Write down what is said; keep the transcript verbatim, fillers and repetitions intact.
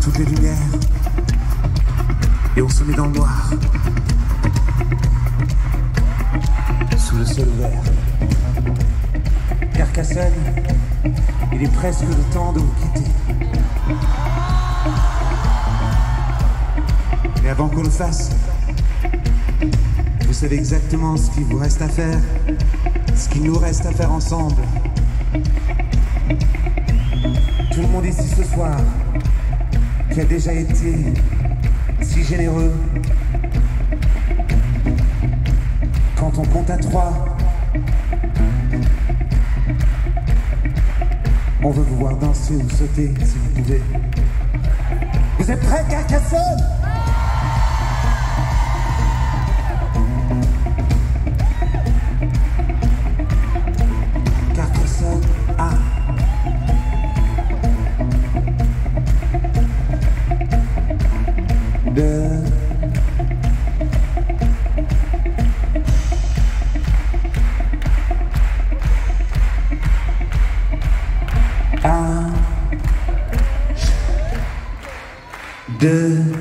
toutes les lumières et on se met dans le noir, sous le ciel ouvert. Carcassonne, il est presque le temps de vous quitter. Mais avant qu'on le fasse, vous savez exactement ce qu'il vous reste à faire, ce qu'il nous reste à faire ensemble. Tout le monde ici ce soir, qui a déjà été si généreux, quand on compte à trois, on veut vous voir danser ou sauter si vous pouvez. Vous êtes prêts, Carcassonne? Carcassonne, un. Deux. Un. Deux.